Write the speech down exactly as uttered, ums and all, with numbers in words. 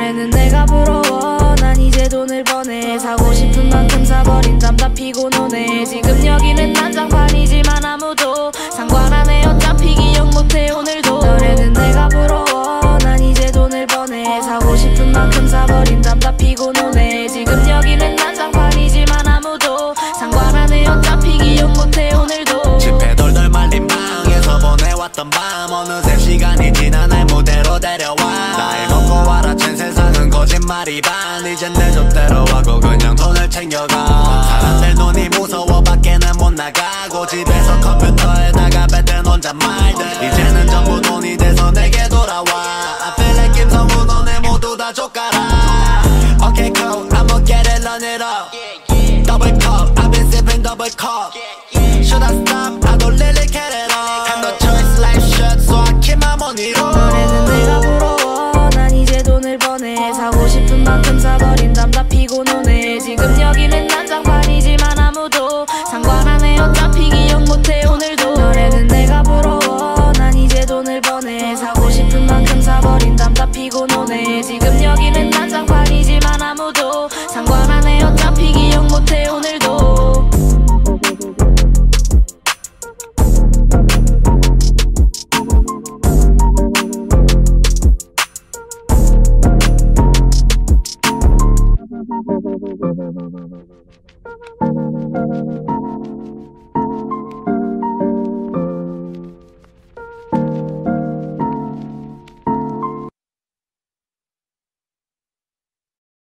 너네는 내가 부러워. 난 이제 돈을 버네. 사고 싶은 만큼 사버린 담 다 피고 노네. 지금 여기는 난장판이지만 아무도 상관 안 해. 어차피 기억 못해 오늘도. 너네는 내가 부러워. 난 이제 돈을 버네. 사고 싶은 만큼 사버린 담 다 피고 노네. 지금 여기는 난장판이지만 아무도 상관 안 해. 어차피 기억 못해 오늘도. 집에 돌돌 말린 방에서 보내왔던 밤 어느새 시간이 지나 날 무대로 데려와. 나이 먹고 알아챈 세상은 거짓말이 반. 이젠 내 족대로 하고 그냥 돈을 챙겨가. 사람들 눈이 무서워 밖에는 못 나가고 집에서 컴퓨터에다가 뱉은 혼잣말들 이제는 전부 돈이 돼서 내게 돌아와. I feel like 김성우 너네 모두 다 족가라. Okay cool I'ma get it run it up. Double cup I've been sipping double cup. Should I stop? I don't really get it all. Have no choice life short so I keep my money roll. 너네는 내가 부러워. 난 이제 돈을 버네. 사고 싶은 만큼 사버린 담 다 피고 노네. 지금 여기는 난장판이지만 아무도 상관 안 해. 어차피 기억 못해 오늘도. 너네는 내가 부러워. 난 이제 돈을 버네. 사고 싶은 만큼 사버린 담 다 피고 노네. 지금 여기는 난장판이지만 아무도 상관 안 해. 어차피 기억 못해 오늘도. Thank you.